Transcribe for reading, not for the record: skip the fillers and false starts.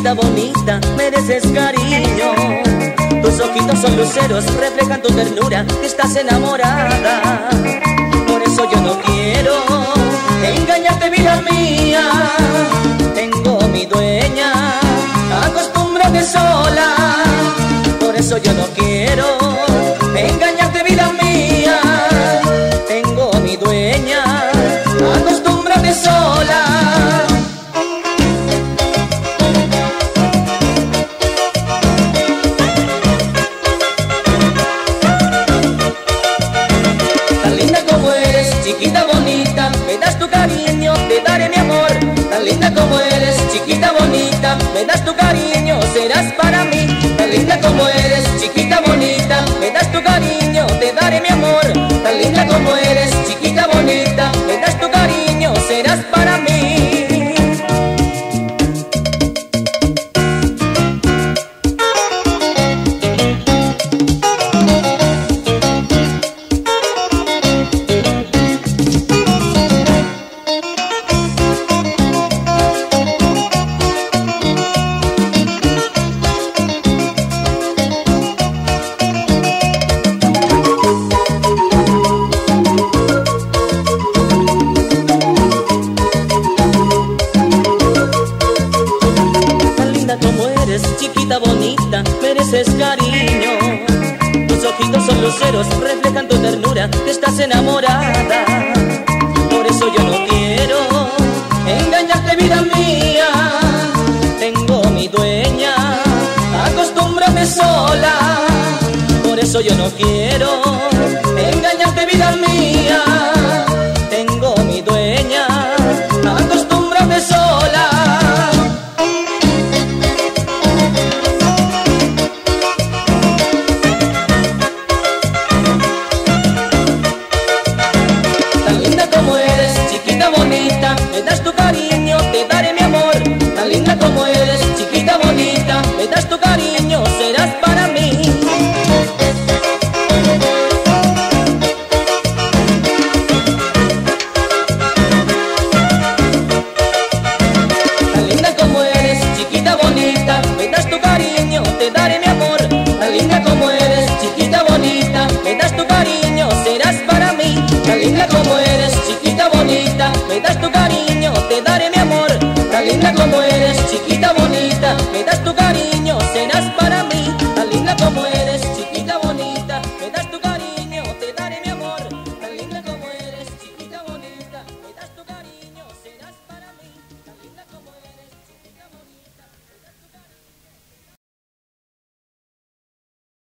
chiquita bonita, mereces cariño. Tus ojitos son luceros, reflejan tu ternura, que estás enamorada. Por eso yo no quiero engañarte, vida mía. Tengo mi dueña, acostúmbrate sola. Por eso yo no quiero engañarte, vida mía. Tengo mi dueña, acostúmbrate sola. Chiquita bonita, me das tu cariño, te daré mi amor. Tan linda como eres, chiquita bonita, me das tu cariño, serás para mí. Tan linda como eres, chiquita bonita, me das tu cariño, te daré mi amor. Tan linda como eres, chiquita bonita, me das tu cariño, serás para mí. Chiquita bonita, mereces cariño. Tus ojitos son luceros, reflejan tu ternura, que estás enamorada. Por eso yo no quiero engañarte, vida mía. Tengo mi dueña, acostúmbrame sola. Por eso yo no quiero